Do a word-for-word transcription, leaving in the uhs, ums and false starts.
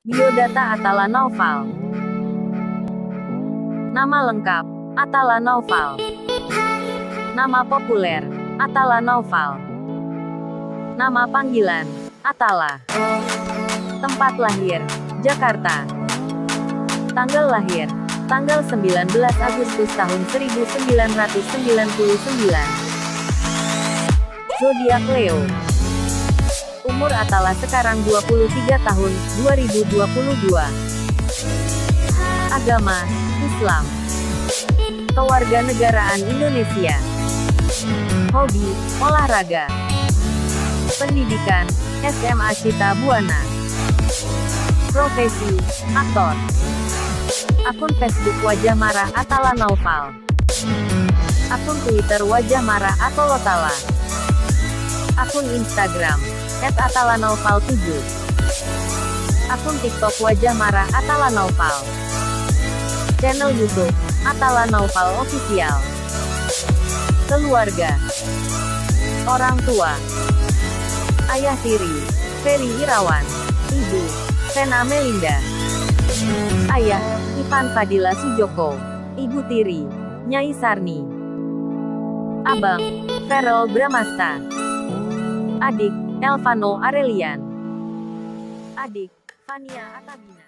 Biodata Atala Naufal. Nama lengkap, Atala Naufal. Nama populer, Atala Naufal. Nama panggilan, Atala. Tempat lahir, Jakarta. Tanggal lahir, tanggal sembilan belas Agustus tahun seribu sembilan ratus sembilan puluh sembilan. Zodiak Leo. Umur Atala sekarang dua puluh tiga tahun, dua ribu dua puluh dua. Agama, Islam. Kewarganegaraan Indonesia. Hobi, olahraga. Pendidikan, S M A Cita Buana. Profesi, aktor. Akun Facebook Wajah Marah Atala Naufal. Akun Twitter Wajah Marah atau Lotala. Akun Instagram, et atala naufal tujuh. Akun TikTok Wajah Marah Atala Naufal. Channel YouTube, Atala Naufal Official. Keluarga. Orang tua. Ayah tiri, Ferry Irawan. Ibu, Sena Melinda. Ayah, Ivan Fadila Sujoko. Ibu tiri, Nyai Sarni. Abang, Ferel Bramasta. Adik, Elvano Arelian. Adik, Fania Atabina.